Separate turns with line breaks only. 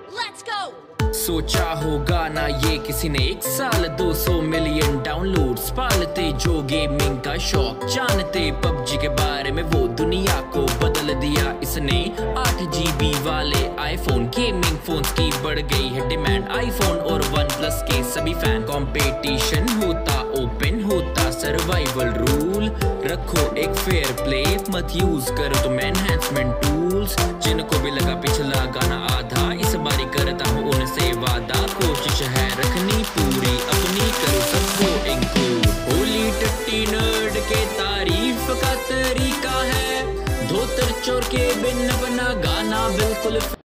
Let's go!
सोचा होगा ना ये किसी ने 1 साल 200 मिलियन डाउनलोड्स पालते जो गेमिंग का शौक जानते पबजी के बारे में वो दुनिया को बदल दिया इसने 8 GB वाले आईफोन गेमिंग फोन्स की बढ़ गई है डिमांड आईफोन और OnePlus के सभी फैन कंपटीशन होता ओपन होता सर्वाइवल रूल रखो एक फेयर प्ले मत यूज करो तुम एनहांसमेंट टूल्स जिनको भी लगा पिछला गाना आधा इस बारी करता हूँ उनसे वादा कोशिश है रखनी पूरी अपनी करो सबको इंक्लूड होली टट्टी नर्ड के तारीफ का तरीका है धोतर चोर के बिन बना गाना बिल्कुल